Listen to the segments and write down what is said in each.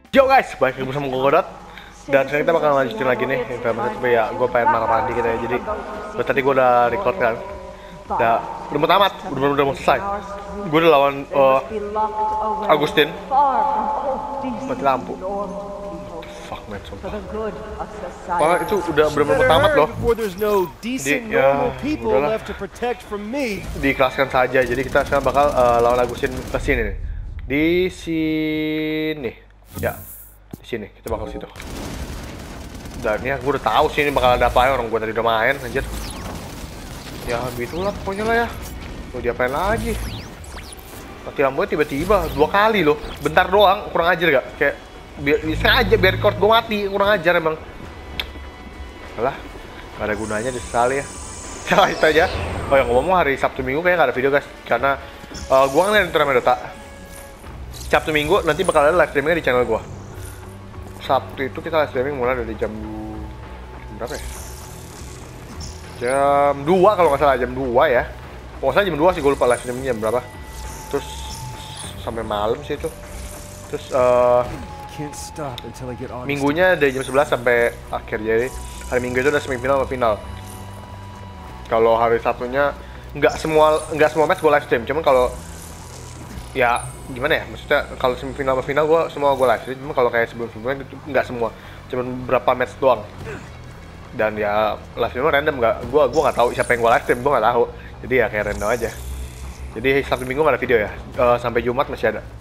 Yo guys, balik lagi bersama gue Godot. Dan sekarang kita bakal lanjutin lagi nih Infamous, tapi ya gue pengen marah-marah dikit ya. Jadi tadi gue udah record kan, udah mau tamat, udah mau selesai. Gue udah lawan Agustin. Mati lampu. Fuck man, sumpah. Wah, itu udah bener-bener mau tamat loh. Jadi ya udahlah, diikhlaskan saja. Jadi kita sekarang bakal lawan Agustin ke sini nih. Di sini. Ya, di sini kita bakal situ. Dan ya gue udah tahu sih ini bakal ada apa ya, orang gue tadi udah main anjir. Ya begitulah pokoknya lah ya. Mau diapain lagi? Mati lampunya tiba-tiba 2 kali loh. Bentar doang, kurang ajar gak? Kayak sengaja biar record gue mati, kurang ajar emang. Alah, gak ada gunanya disesali ya. Salah itu aja. Oh yang ngomong hari Sabtu Minggu kayaknya gak ada video guys, karena gue kan ngeliatin turnamen Dota. Sabtu Minggu nanti bakal ada live streamingnya di channel gua. Sabtu itu kita live streaming mulai dari jam berapa ya? Jam 2 kalau nggak salah, jam 2 ya. Kalau nggak salah jam 2 sih, gue lupa live streamingnya jam berapa. Terus sampai malam sih itu. Terus minggunya dari jam 11 sampai akhir. Jadi hari Minggu itu udah semifinal sama final. Kalau hari Sabtunya nggak semua match gue live stream, cuman kalau ya gimana ya, maksudnya kalau semifinal sama final semua gue live stream, cuma kalau kayak sebelum-sebelumnya itu nggak semua, cuma beberapa match doang. Dan ya live stream random, gue nggak tahu siapa yang gue live stream, gue nggak tahu, jadi ya kayak random aja. Jadi Sabtu Minggu nggak ada video ya, sampai Jumat masih ada.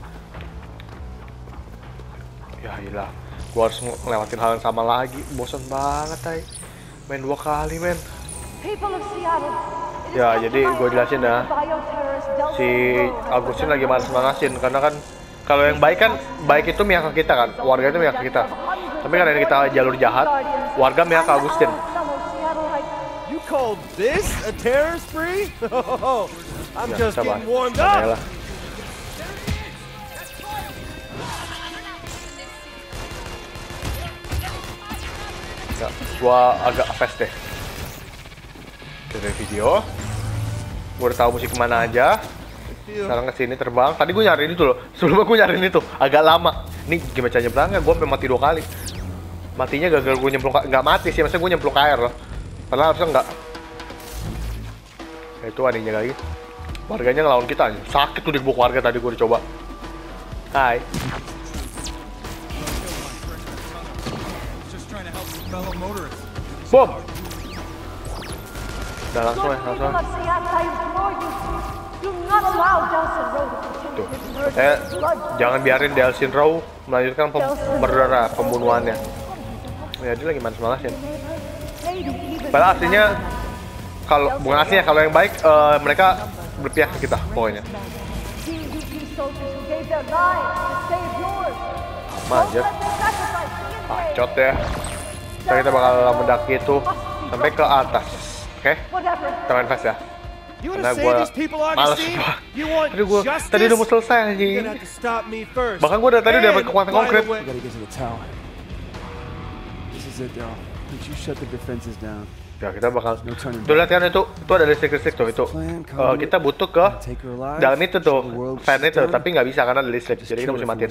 Ya iyalah, gue harus ngelewatin hal yang sama lagi, bosan banget tay, main 2 kali men. Ya jadi gue jelasin ya, si Agustin lagi manas-manasin karena kan kalau yang baik kan, baik itu mihak ke kita kan, warga itu mihak ke kita. Tapi karena ini kita jalur jahat, warga mihak ke Agustin. You call this a terror spree? I'm just getting warmed up. Ya, gua agak fast deh. Dari video, gue udah tahu musik kemana aja. Sekarang kesini terbang. Tadi gue nyariin itu loh. Sebelumnya gue nyariin itu agak lama. Nih gimana caranya berangkat? Gue sampai mati 2 kali. Matinya gagal gue nyemplung, nggak mati sih, maksudnya gue nyemplung ke air loh. Padahal harusnya nggak. Ya, itu anehnya lagi. Warganya ngelawan kita aja. Sakit tuh di buk warga tadi gue dicoba. Hai. Bom. Udah langsung ya, langsung. Tuh, saya jangan biarin Delsin Row melanjutkan pembunuhannya. Ya dia lagi manas-manasin. Padahal aslinya, kalau bukan aslinya, kalau yang baik mereka berpihak ke kita pokoknya. Manjat, pacot ya. Sekarang kita bakal mendaki itu sampai ke atas. Oke, kita main fast ya. Karena gue males banget. Aduh, gue tadi udah mau selesai anjing. Bahkan gue tadi udah dapat kekuatan konkret. Ya kita bakal. Tuh lihat kan itu ada listrik tuh itu. Kita butuh ke dalam itu tuh, fan itu, tapi nggak bisa karena ada listrik. Jadi kita mesti matiin.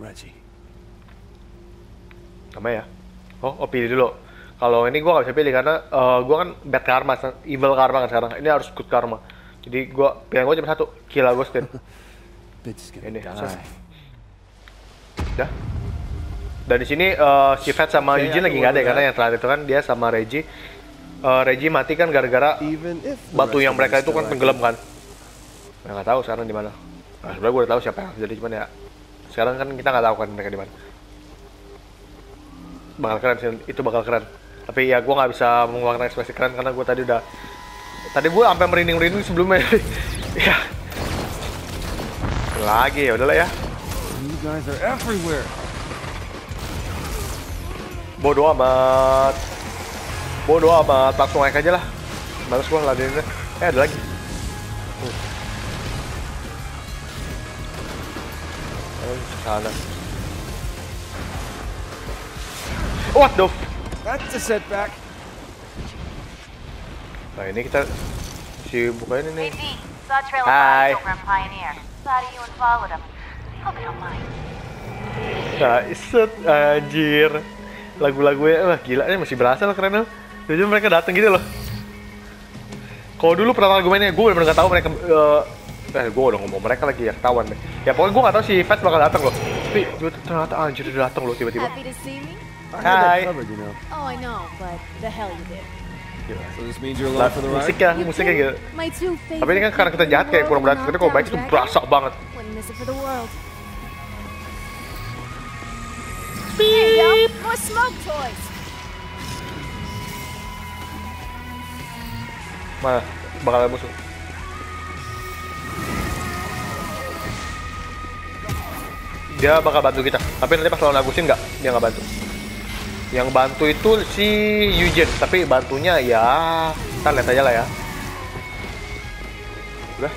Sama ya. Oh pilih dulu. Kalau ini gue gak bisa pilih karena gue kan bad karma, evil karma kan sekarang. Ini harus good karma. Jadi pilihan gue cuma satu, kill Agustin. Ini, udah. Dan di sini si Fat sama Eugene lagi nggak ada ya, karena yang terakhir itu kan dia sama Reggie. Reggie mati kan gara-gara batu yang mereka itu kan tenggelam kan. Ya nggak tahu sekarang di mana. Nah, sebenarnya gue udah tahu siapa yang jadi, cuman ya sekarang kan kita nggak tahu kan mereka di mana. Bakal keren sih, itu bakal keren. Tapi ya gue nggak bisa mengeluarkan ekspresi keren karena gue tadi gue sampai merinding sebelumnya. Ya lagi ya udahlah ya. Bodoh amat, langsung naik aja lah. Males gue ladeninnya. Ada lagi. Sana. What the? That's a setback. Nah ini kita si bukain ini. Saw trail of bodies over in Pioneer. Thought of you and followed them. Hope you don't mind. Nah, set anjir. Lagu-lagunya wah gila masih berasa loh, keren loh. Jadi mereka datang gitu loh. Kalau dulu pertama gue mainnya, gue bener-bener gak tahu mereka gue udah ngomong mereka lagi ya, ketahuan deh. Ya pokoknya gue gak tahu si Fats bakal datang loh. Tapi ternyata anjir dia datang loh tiba-tiba. Hai. Oh, I know, but the hell you did. So this means you're alive for the ride? Musiknya gitu. Tapi ini kan karena kita jahat kayak kurang berarti, tapi kalau baik itu berasa banget. Beep. More smoke toys. Mana? Bakal ada musuh. Dia bakal bantu kita. Tapi nanti pas lawan Agustin nggak, dia nggak bantu. Yang bantu itu si Eugene, tapi bantunya ya, ntar lihat aja lah ya. Udah.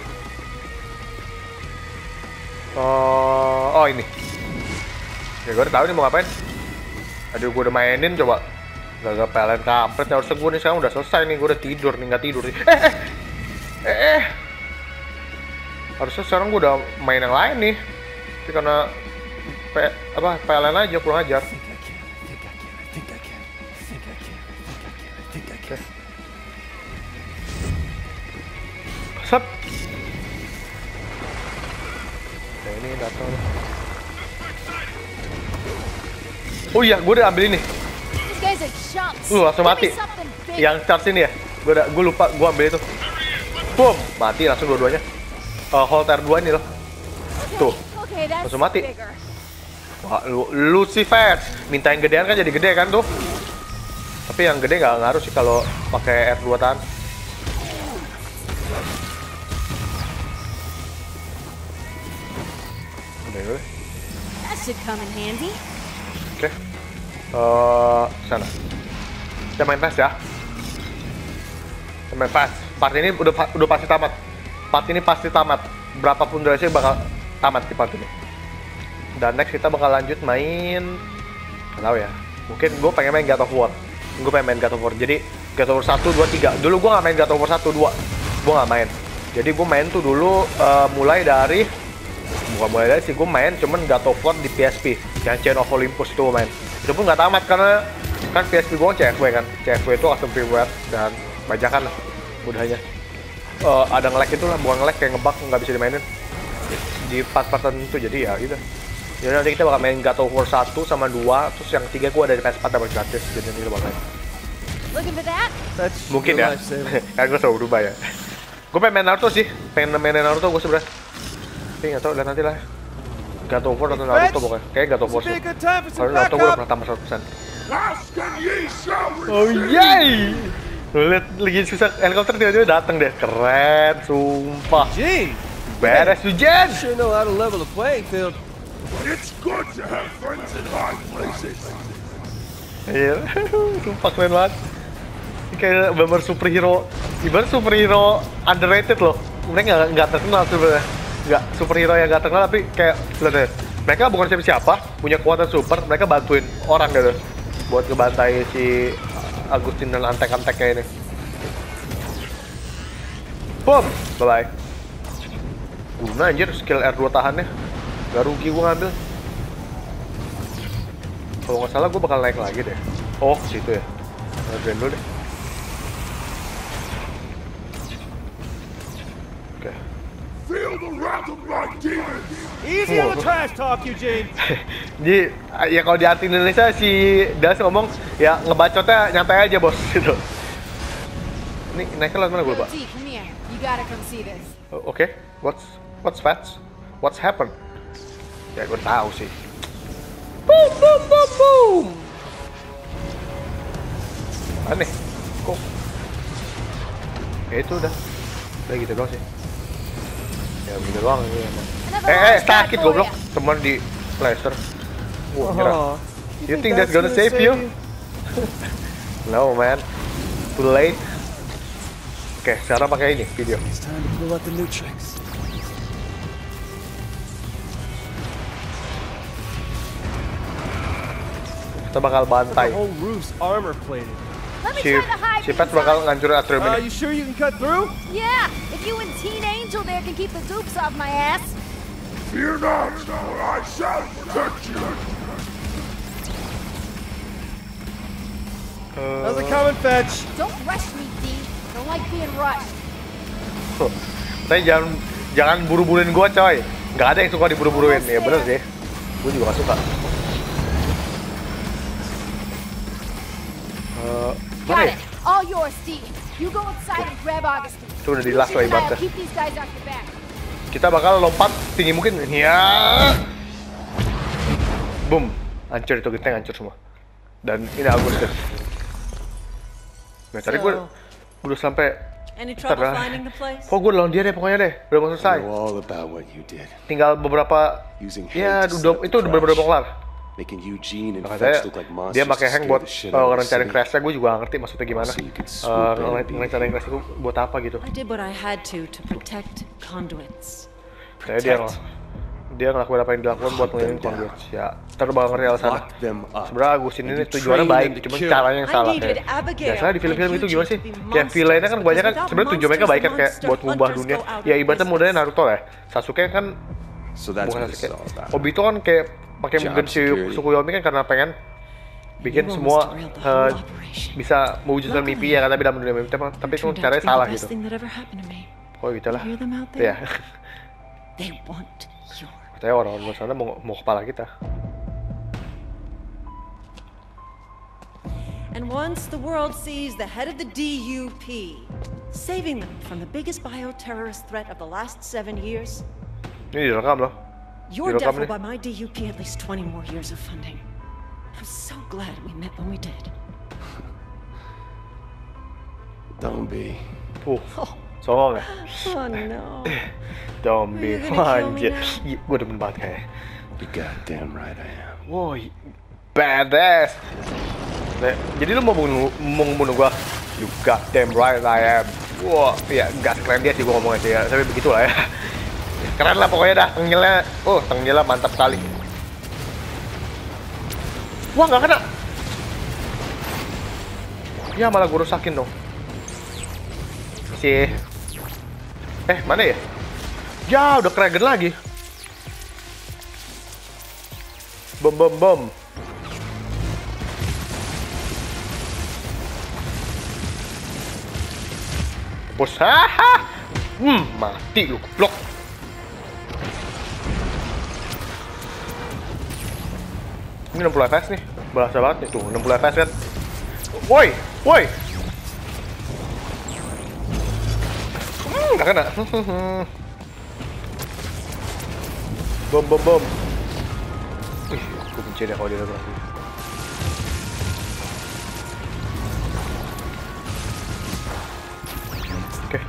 Oh ini. Ya gue udah tahu nih mau ngapain. Aduh gue udah mainin coba. Gak PLN kampret, harusnya gue nih sekarang udah selesai nih, gue udah tidur nih, nggak tidur nih. Harusnya sekarang gue udah main yang lain nih. Tapi karena PLN aja kurang ajar. Sep. Nah, ini datang. Oh iya, gue udah ambil ini. Langsung mati. Yang charge ini ya. Gue lupa, gue ambil itu. Boom, mati langsung dua-duanya. Hold R2 ini loh. Tuh, langsung mati. Wah, lu sih Fats. Minta yang gedean kan jadi gede kan tuh. Tapi yang gede nggak ngaruh sih kalau pakai R2 tahan. That should come in handy. Oke. Sana. Kita main fast ya. Kita main fast. Part ini udah pasti tamat. Part ini pasti tamat. Berapapun durasinya bakal tamat di part ini. Dan next kita bakal lanjut main. Gak tau ya. Mungkin gue pengen main God of War. Gue pengen main God of War. Jadi God of War 1, 2, 3. Dulu gue gak main God of War 1, 2. Gue gak main. Jadi gue main tuh dulu mulai dari sih gue main cuman God of War di PSP yang Chain of Olympus itu gue main. Itu pun nggak tamat karena kan PSP gue CFW kan. CFW itu custom firmware dan bajakan lah mudahnya. Ada nge-lag itu lah, bukan nge-lag kayak ngebug nggak bisa dimainin di part-part itu, jadi ya gitu. Jadi nanti kita bakal main God of War 1 sama 2, terus yang 3 gue ada di PS4 dapat gratis, jadi nanti kita bakal main. Mungkin ya, kan gue selalu berubah ya. Gue pengen main Naruto sih, pengen main Naruto gue sebenernya. Tapi nggak tau, lihat nanti lah. God of War atau Naruto pokoknya. Kayaknya God of War sih. Kalau Naruto gue udah pernah tambah 100%. Oh yay! Lu lihat lagi susah helikopter tiba-tiba datang deh. Keren, sumpah. Beres Eugene. Sure know how to level the playing field. It's good to have friends in high places. Iya, sumpah keren banget. Ini kayak bener superhero, ibarat superhero underrated loh. Mereka nggak terkenal sebenarnya. Nggak superhero yang nggak terkenal, tapi kayak lihat deh, mereka bukan siapa-siapa, punya kekuatan super, mereka bantuin orang gitu buat ngebantai si Agustin dan antek-antek kayak ini. Boom, bye-bye. Guna anjir skill R2 tahannya, gak rugi gue ngambil. Kalau nggak salah gue bakal naik lagi deh. Oh, situ ya. Nge-drain dulu deh. Oke. Feel the wrath of my demons. Easy on the trash talk, Eugene. Jadi ya kalau di arti Indonesia si Das ngomong ya ngebacotnya nyantai aja bos gitu. Ini naiknya lewat mana gue lupa. Oke, what's Fats? What's happened? Ya gue tahu sih. Boom boom boom boom. Aneh, kok? Ya itu udah gitu doang sih. Ya begitu doang ini emang. Sakit goblok, teman di plaster. Wah, kira. You think that's gonna save you? No man, too late. Oke, sekarang pakai ini video. Kita bakal bantai. Si Pat bakal ngancurin atrium ini. You sure you can cut through? Yeah, if you and Teen Angel there can keep the dupes off my ass. Fear not, for I shall protect you. How's it coming, Fetch? Don't rush me, D. Don't like being rushed. Tapi jangan buru-buruin gua, coy. Nggak ada yang suka diburu-buruin. Ya bener sih. Gua juga nggak suka. Got it. All yours, D. You go inside and grab Augustine. Itu udah di last loh ibaratnya. Keep these guys off your back. Kita bakal lompat tinggi mungkin. Ya. Boom. Hancur itu, kita hancur semua. Dan ini Agustus. Nah, tadi gue udah sampai. Kok gue lawan dia deh pokoknya deh. Udah mau selesai. Tinggal beberapa. Ya, itu udah beberapa kelar. Makanya dia pakai Hank buat ngerencanain crash-nya. Gue juga gak ngerti maksudnya gimana. Ngerencanain crash itu buat apa gitu. Saya dia ngelakuin apa yang dilakukan buat ngelilingin conduits. Ya, ntar bakal ngerti alasannya. Sebenarnya Agustin ini tujuannya baik, cuma caranya yang salah. Kayak biasanya di film-film itu gimana sih? Kayak villainnya kan kebanyakan sebenarnya tujuan mereka baik kan, kayak buat ngubah dunia. Ya ibaratnya modalnya Naruto ya. Sasuke kan bukan Sasuke. Obito kan kayak pakai mungkin si Tsukuyomi kan karena pengen bikin semua bisa mewujudkan mimpi ya kan, tapi dalam dunia mimpi tapi itu caranya salah gitu. Oh gitu lah. Ya. Katanya orang-orang luar sana mau kepala kita. And once the world sees the head of the DUP saving them from the biggest bioterrorist threat of the last 7 years. Ini direkam loh. Your death will buy my DUP at least 20 more years of funding. I'm so glad we met when we did. Don't be. Songong ya? Oh no. Don't be. Anjir. Gue demen banget kayak. You goddamn right I am. Wow, badass. Nah, jadi lu mau bunuh gua? You goddamn right I am. Wah, ya gas keren dia sih gua ngomongnya sih ya. Tapi begitulah ya. Keren lah pokoknya dah, tengilnya. Tengilnya mantap sekali. Wah, nggak kena. Ya malah gue rusakin dong. Masih. Mana ya? Ya udah Kragen lagi. Bom. Bos, mati lu, blok. Ini 60 fps nih, berasa banget nih tuh, 60 fps kan. Woi. Nggak kena. Bom. Ih, gue benci deh kalau dia berhasil. Oke.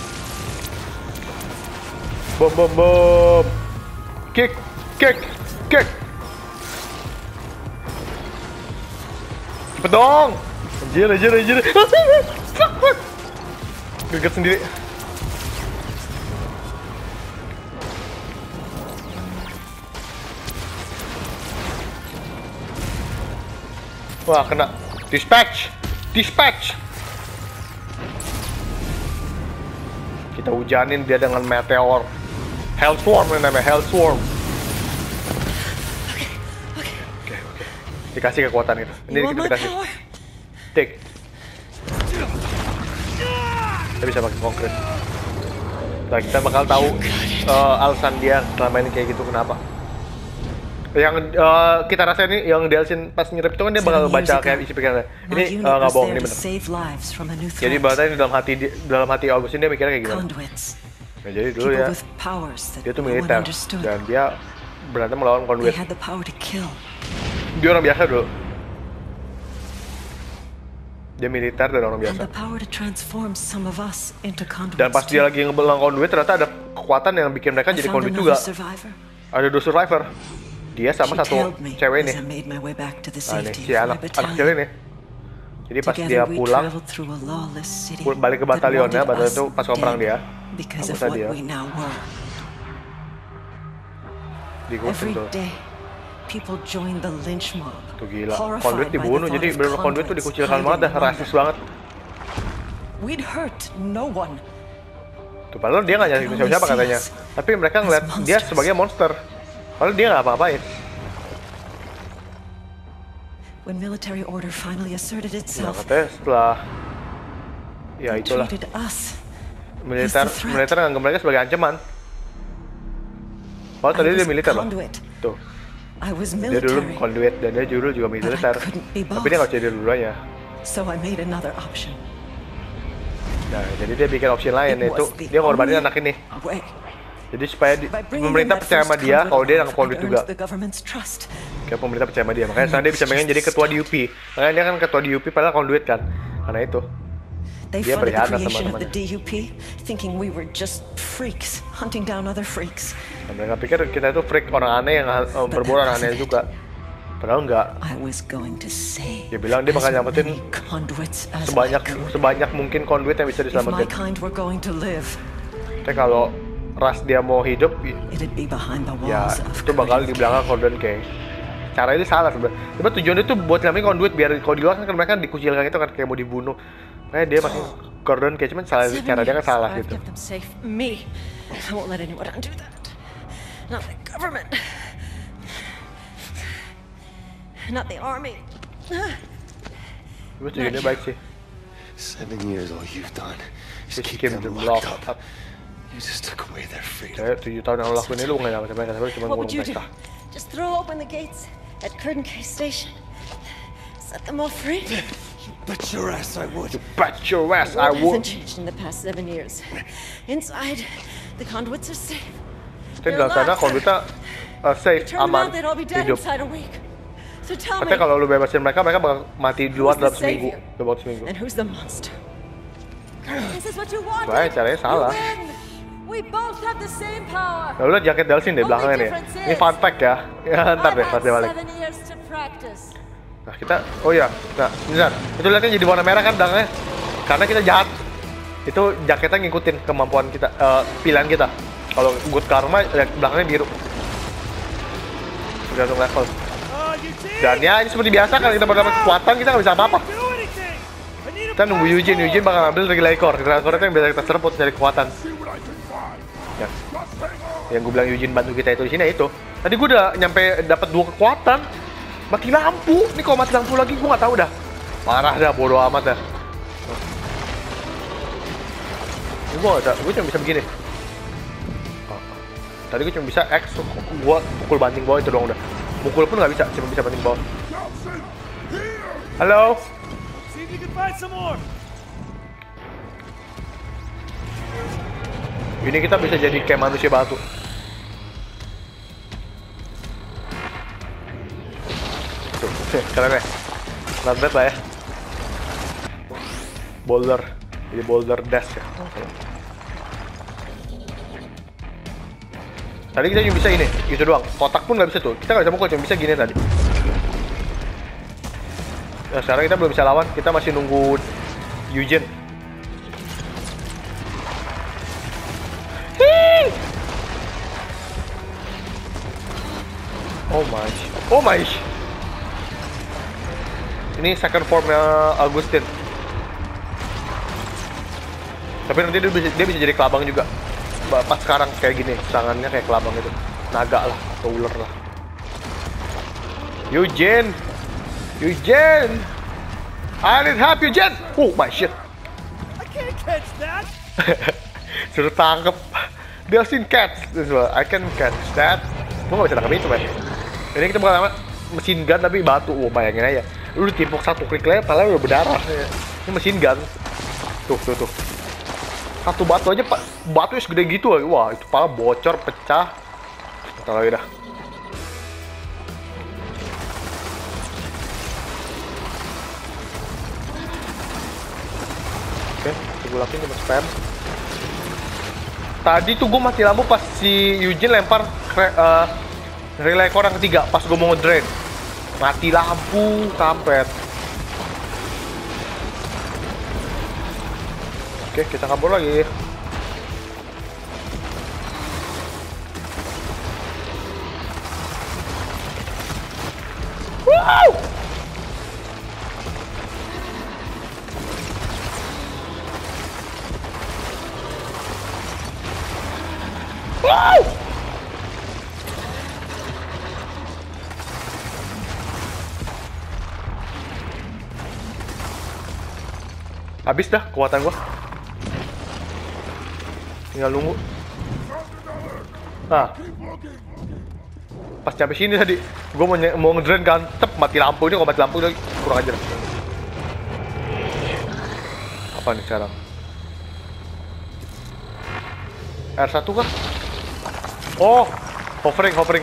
Bom. Kick. Cepet dong. Anjir. Geget sendiri. Wah, kena. Dispatch. Kita hujanin dia dengan meteor. Hellswarm namanya, Hellswarm. Oke. Dikasih kekuatan itu. Ini kita kasih. Take. Kita bisa pakai konkret. Nah, kita bakal tahu alasan dia selama ini kayak gitu kenapa. Yang kita rasain nih, yang Delsin pas nyerep itu kan dia bakal baca kayak isi pikirannya. Ini nggak bohong, ini bener. Jadi bahasanya dalam hati Augustin dia mikirnya kayak gimana. Nah, jadi dulu ya, dia tuh militer dan dia berantem melawan conduit. Dia orang biasa dulu. Dia militer dan orang biasa. Dan pas dia lagi ngebelang conduit, ternyata ada kekuatan yang bikin mereka jadi conduit juga. Ada 2 survivor. Dia sama satu cewek nih. Nah nih, si anak kecil ini. Jadi pas dia pulang, balik ke batalionnya, batalyon itu pas perang dia. Anggota dia. Dikusin tuh. Tuh gila, conduit dibunuh, jadi bener-bener conduit tuh dikucilkan banget dah, rasis banget. Tuh, padahal dia nggak nyakitin siapa-siapa katanya. Tapi mereka ngeliat dia sebagai monster. Padahal dia nggak apa-apain. When military order finally asserted Nah, itself, katanya setelah ya they itulah treated us. militer nganggap mereka sebagai ancaman. Padahal tadi dia militer loh. Tuh. I was Dia dulu military, conduit dan dia dulu juga militer. Tapi dia nggak jadi dua-duanya. so I made another option. Nah, jadi dia bikin opsi lain, It yaitu was the dia ngorbanin only anak ini. way. Jadi supaya By bringing in pemerintah that percaya sama first dia conduit kalau dia of nangkep conduit love, I juga. earned the government's trust. Kayak pemerintah percaya sama dia. Makanya sekarang dia bisa pengen jadi ketua di UP. Makanya dia kan ketua di UP padahal conduit kan. Karena itu. They Dia funded the berkhianat creation of the teman-temannya. DUP, thinking we were just freaks hunting down other freaks. Nah, mereka pikir kita itu freak, orang aneh yang berburu orang aneh juga. Padahal enggak. I was going to say. Dia bilang dia bakal as nyelamatin many conduits as I could. sebanyak mungkin conduit yang bisa If my diselamatin. kind were going to live, Tapi kalau ras dia mau hidup, it'd be behind the ya walls of itu bakal di belakang Cordon Key. Cara itu salah sebenarnya. Tapi tujuannya itu buat nyelamatin conduit biar kalau di luar kan mereka dikucilkan itu kan kayak mau dibunuh. Makanya dia masih Cordon Key, cuman salah cara dia kan salah I've gitu. kept them safe. Me. I won't let anyone undo that. Not the government. Not the army. Tapi tujuannya baik sih. 7 years, all you've done is Just keep keep them them locked locked up. up. You just took away their freedom. Kayak 7 tahun yang lo lakuin ini lu nggak nyamatin mereka, tapi cuma What ngurung would you do? mereka. Just throw open the gates at Curtin K Station. Set them all free. Bet your ass I would. Bet your ass The I world would. hasn't changed in the past 7 years. Inside, the conduits are safe. Tapi di dalam sana conduitnya safe, Turn them aman, out, they'd all be dead hidup. inside a week. So tell me, Katanya kalau lu bebasin mereka, mereka bakal mati di luar Who's the dalam seminggu. savior? Dalam waktu seminggu. and who's the monster? This is what you want. Wah, caranya salah. We both have the same power. Nah, udah jaket Delsin deh belakangnya nih. Ini fun fact ya. Ya ntar deh pas dia balik. 7 years to practice. Nah kita, oh iya, nah bentar. Itu lihatnya jadi warna merah kan belakangnya. Karena kita jahat. Itu jaketnya ngikutin kemampuan kita, pilihan kita. Kalau good karma, belakangnya biru. Tergantung level. Dan ya ini seperti biasa kalau kita mendapat kekuatan kita nggak bisa apa-apa. Kita nunggu Eugene bakal ambil Regulator itu yang biasa kita serap untuk cari kekuatan. Ya. Yang gue bilang Eugene bantu kita itu di sini itu. Tadi gue udah nyampe dapat 2 kekuatan. Mati lampu. Nih kalau mati lampu lagi gue nggak tahu dah. Parah dah, bodo amat dah. Gue cuma bisa begini. Tadi gue cuma bisa X, gue pukul banting bawah itu doang udah. Mukul pun nggak bisa, cuma bisa banting bawah. Halo. See if you can find some more. Ini kita bisa jadi kayak manusia batu. Tuh, keren ya. Not bad lah ya. Boulder, jadi boulder dash ya. Tadi kita cuma bisa ini, gitu doang. Kotak pun nggak bisa tuh. Kita nggak bisa mukul, cuma bisa gini tadi. Nah, sekarang kita belum bisa lawan. Kita masih nunggu Eugene. Oh my. Ini second formnya Augustin. Tapi nanti dia bisa jadi kelabang juga. Pas sekarang kayak gini, tangannya kayak kelabang itu. Naga lah, atau ular lah. Eugene! I need help, Eugene! Oh my shit! I can't catch that. Suruh tangkep. Delsin catch. I can catch that. Gue gak bisa tangkap itu, man. Ini kita bakal mesin gun tapi batu. Oh, bayangin aja. Lu ditimpuk satu klik lagi, padahal udah berdarah. Ini mesin gun. Tuh. Satu batu aja, batunya segede gitu. Wah, itu pala bocor, pecah. Kita lagi dah. Oke, gue lakuin cuma spam. Tadi tuh gue mati lampu pas si Eugene lempar relay core yang ketiga pas gue mau ngedrain. Mati lampu, kampret. Oke, kita kabur lagi. Wow! Wow! Habis dah kekuatan gua. Tinggal nunggu. Nah, pas sampai sini tadi, gua mau ngedrain kan, tep mati lampu. Ini kalau mati lampu lagi kurang ajar. Apa nih sekarang? R1 kah? Oh, hovering.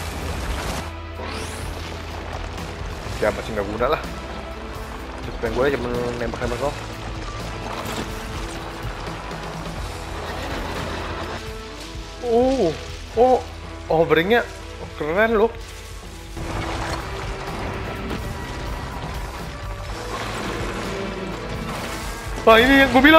Ya masih nggak guna lah. Cukup gue cuma nembak-nembak kok. Hoveringnya keren loh. Wah, ini yang gue bilang.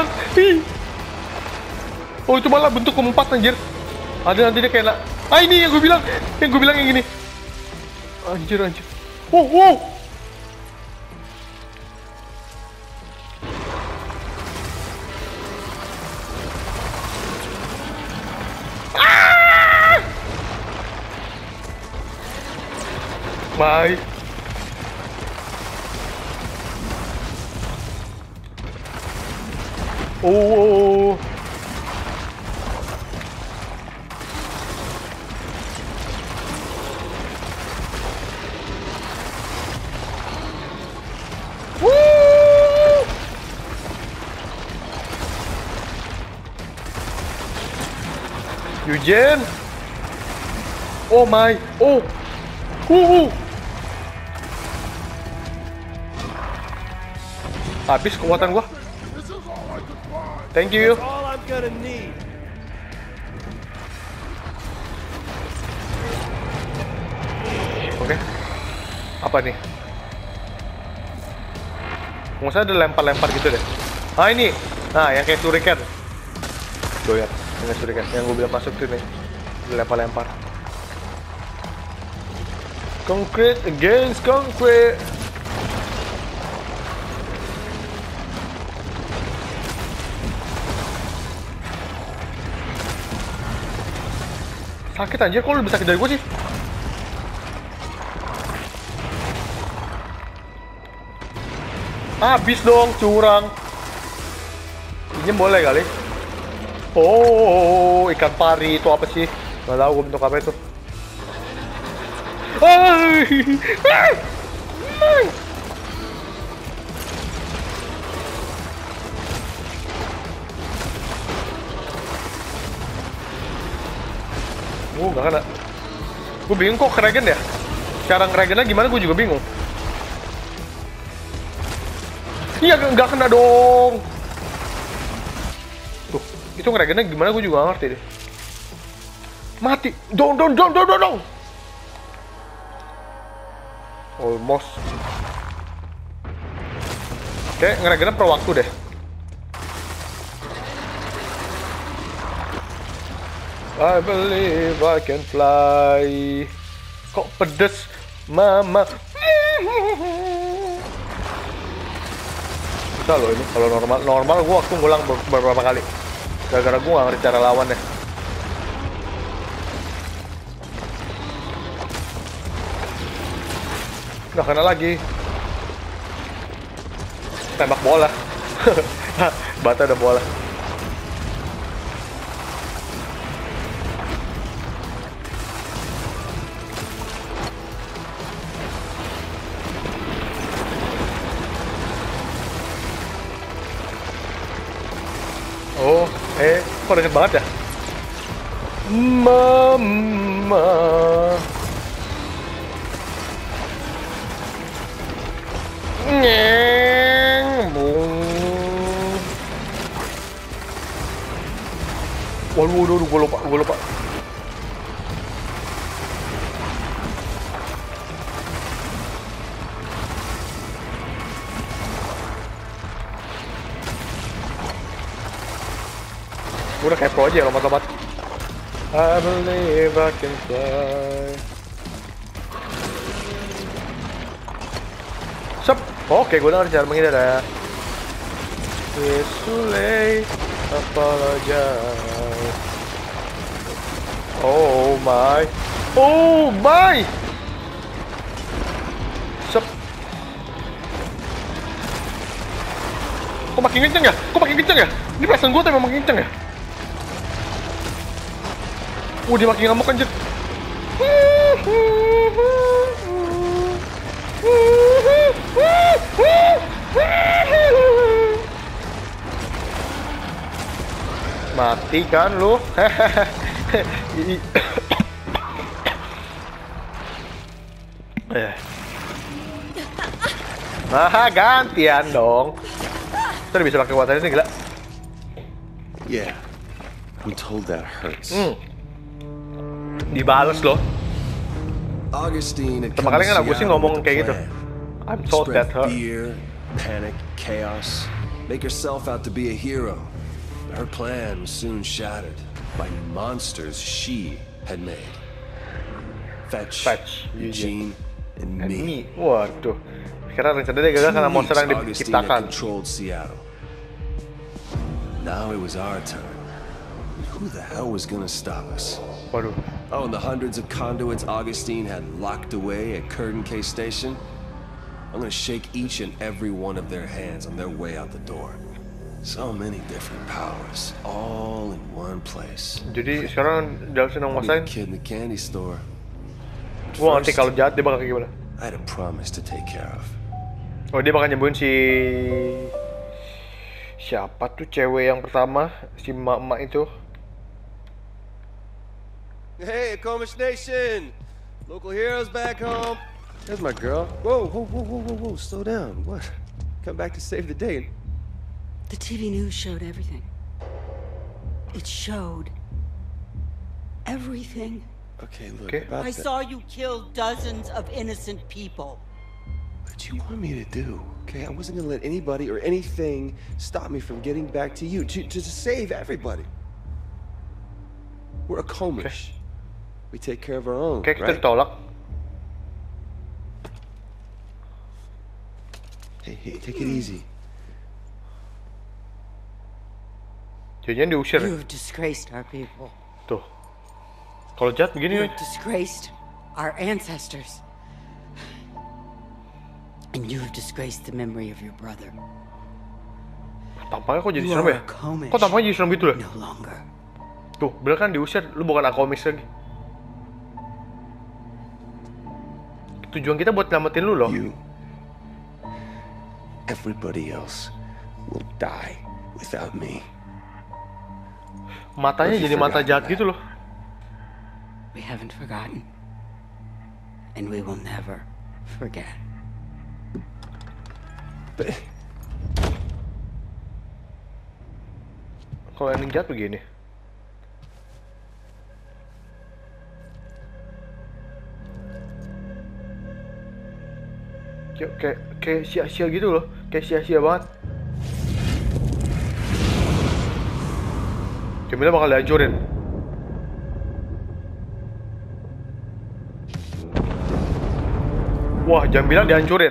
Oh, itu malah bentuk keempat anjir. Ada nanti dia kayak ini yang gue bilang yang gini. Anjir. Wow. Bye. Oh. Eugene. Oh my. Oh. Habis kekuatan gua. Thank you. All I'm gonna need. Oke. Apa nih? Nggak usah ada lempar-lempar gitu deh. Ini. Nah, yang kayak shuriken. Tuh ya, yang shuriken. Yang gue bilang masuk tuh nih. Lempar-lempar. Concrete against concrete. Sakit anjir, kok lu lebih sakit dari gue sih? Habis dong, curang. Pinjem boleh kali. Oh, ikan pari itu apa sih? Gak tau gue bentuk apa itu. Gak kena. Gue bingung kok keregen ya. Cara ngeregennya gimana gue juga bingung. Iya, nggak kena dong. Tuh, itu ngeregennya gimana gue juga gak ngerti deh. Mati. Dong. Almost. Oke, ngeregennya per waktu deh. I believe I can fly. Kok pedes, mama. Bisa loh ini. Kalau normal gue waktu ngulang beberapa kali. Gara-gara gue gak ngerti cara lawan deh. Gak kena lagi. Tembak bola. Bata ada bola. Oh, kok deket banget ya? Mama. Waduh, gue lupa. Gue udah kayak pro aja lompat-lompat. I believe I can fly. Sep. Oke, gue udah cara menghindar ya. It's too late, apologize. Oh my. Sep. Kok makin kenceng ya? Ini perasaan gue tuh memang makin kenceng ya? Dia makin ngamuk anjir. Mati kan lu? Gantian dong. Kita bisa pakai kekuatan ini, gila. Yeah, I'm told that hurts. Dibales loh. Augustine had Pertama kali kan aku sih ngomong kayak gitu. I'm told that hurts. Fear, panic, chaos. Make herself out to be a hero. Her plan was soon shattered by monsters she had made. Fetch, Eugene, and me. Waduh. Sekarang rencana dia gagal karena monster yang diciptakan. Controlled Seattle. Now it was our turn. Who the hell was gonna stop us? Waduh. Oh, and the hundreds of conduits Augustine had locked away at Curtin K Station? I'm gonna shake each and every one of their hands on their way out the door. So many different powers, all in one place. Jadi sekarang dalam senang masain. Kid in the candy store. Gua ngerti kalau jahat dia bakal kayak gimana. I had a promise to take care of. Oh, dia bakal nyembuhin si siapa tuh cewek yang pertama, si emak-emak itu. Hey, Akomish Nation! Local heroes back home. There's my girl. Whoa, slow down. What? Come back to save the day. The TV news showed everything. It showed everything. Okay, look, Okay. about I that. saw you kill dozens of innocent people. What did you want me to do? Okay, I wasn't gonna let anybody or anything stop me from getting back to you, to save everybody. We're Akomish. We take care of our own, Oke, kita right? ditolak. Hey, take it easy. Jadinya diusir. You have disgraced our people. Tuh. Kalau jahat begini, You woy. have disgraced our ancestors. And you have disgraced the memory of your brother. Tampaknya kok jadi You serem are ya? Akomish. Kok tampaknya jadi serem gitu ya? No longer. Tuh, bener kan diusir, lu bukan Akomish lagi. Tujuan kita buat nyelamatin lu loh. You, everybody else, will die without me. Matanya jadi mata jahat gitu loh. We haven't forgotten. And we will never forget. But Kalau ending jahat begini. Kayak sia-sia gitu loh. Kayak sia-sia banget. Jamila bakal dihancurin. Wah, Jamila dihancurin.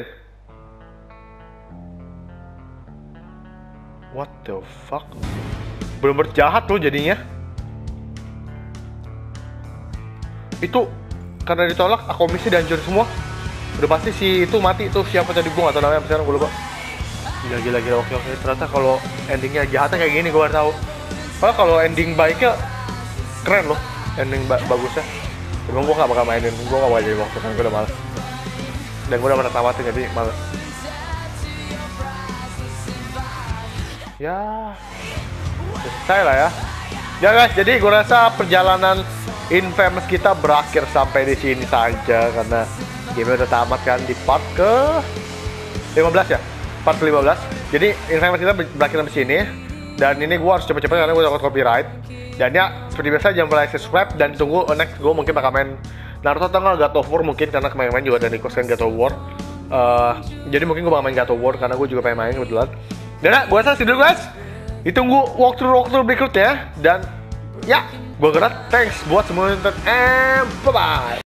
What the fuck? Bener-bener jahat loh jadinya. Itu karena ditolak, Akomisnya dihancurin semua. Udah pasti si itu mati tuh, siapa tadi gua gak tau namanya sekarang, gua lupa. Gila oke. Ternyata kalau endingnya jahatnya kayak gini gua baru tahu. Padahal kalau ending baiknya keren loh, ending bagusnya. Cuma gua gak bakal mainin, gua gak bakal jadi waktu kan, gua udah males. Dan gua udah pernah tamatin jadi males. Ya, selesai lah ya. Ya guys, jadi gua rasa perjalanan Infamous kita berakhir sampai di sini saja karena game udah tamat kan di part ke 15 ya, part ke 15. Jadi Infamous kita berakhir sampai sini. Dan ini gue harus cepet-cepet karena gue takut copyright. Dan ya, seperti biasa jangan lupa like, subscribe. Dan tunggu next gue mungkin bakal main Naruto atau nggak God of War mungkin. Karena kemarin juga ada request kan God of War. Jadi mungkin gue bakal main God of War karena gue juga pengen main kebetulan. Dan ya, gue rasa dulu guys. Ditunggu walkthrough berikutnya. Dan ya, gue gerak. Thanks buat semua yang nonton. And bye-bye.